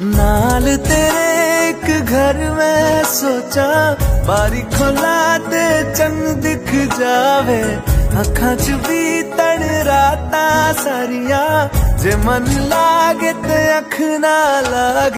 नाल तेरे एक घर में सोचा, बारी खोला ते चंद दिख जावे, अखां च भी तड़ रातां सारिया, जे मन लागे ते अख ना लागे।